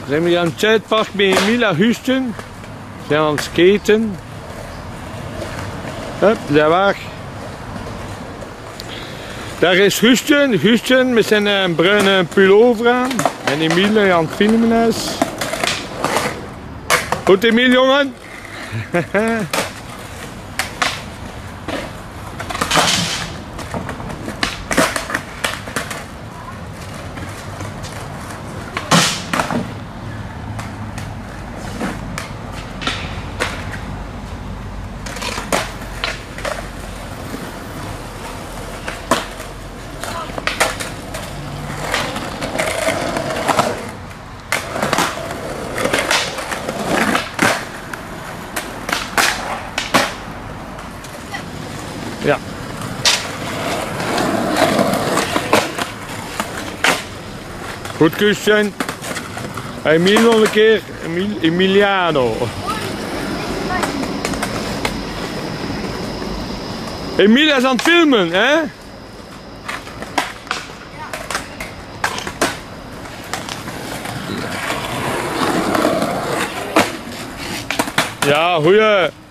We zijn hier aan het Zuidpark bij Emilia Houston. We zijn aan het skaten. Hup, daar weg. Daar is Houston. Houston met zijn bruine pullover aan. En Emilia aan het filmen is. Goed Emiel, jongen. Ja. Goed kussen. Emiel nog een keer. Emiliano. Emilia is aan het filmen, hè? Ja, goeie.